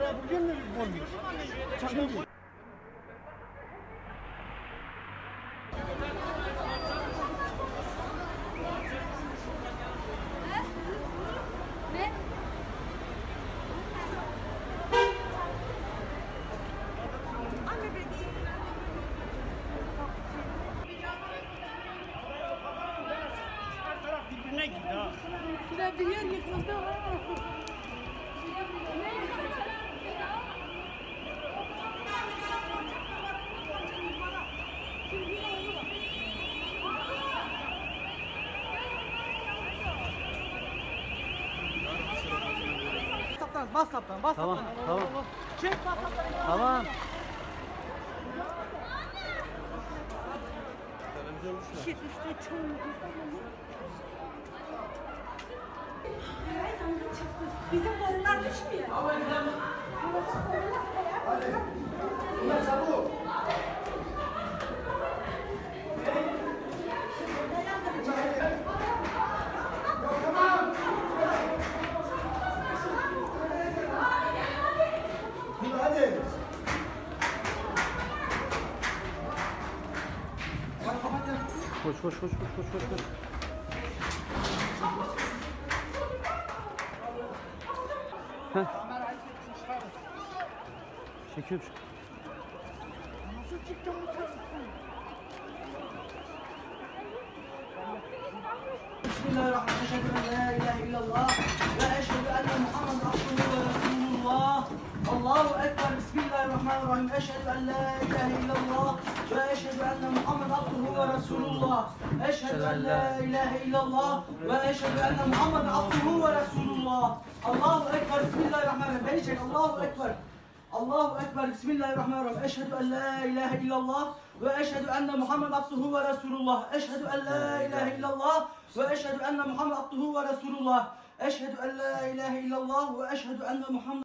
bugün mü olmuş? Çakın. Ne? Anne bekle. Her taraf birbirine girdi ha. Şurada bir yer yıkıldı ha. Bas saptan, bas Tamam, saptan. tamam. Çek bas saptan. Tamam. Şit işte çoğunlukla. Bizim borular düşmüyor. Hadi. Koş koş koş koş koş koş. Koş. Heh. Çekiyorum. Nasıl çıktın bu taraftan? Bismillahirrahmanirrahim. La ilahe illallah ve eşhedü enne Muhammed abduhu ve resulullah. Allahu ekber. Bismillahirrahmanirrahim. Eşhedü en la ilahe illallah ve eşhedü enne Muhammed abduhu ve resulullah. Eşhedü en la ilahe illallah ve eşhedü enne Muhammed abduhu ve resulullah. Allahu ekber. Bismillahirrahmanirrahim. Beni çek. Allahu ekber. Allahu ekber. Bismillahirrahmanirrahim. Eşhedü en la ilahe illallah ve eşhedü enne Muhammed abduhu ve resulullah. Eşhedü en la ilahe illallah ve eşhedü enne Muhammed abduhu ve resulullah. Eşhedü en la ilahe illallah ve eşhedü enne Muhammed